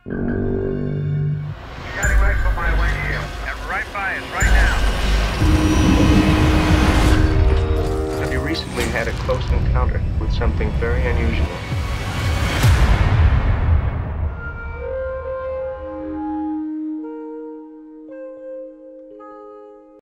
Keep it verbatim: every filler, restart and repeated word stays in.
Heading right for my way here. And right by us, right now. Have you recently had a close encounter with something very unusual?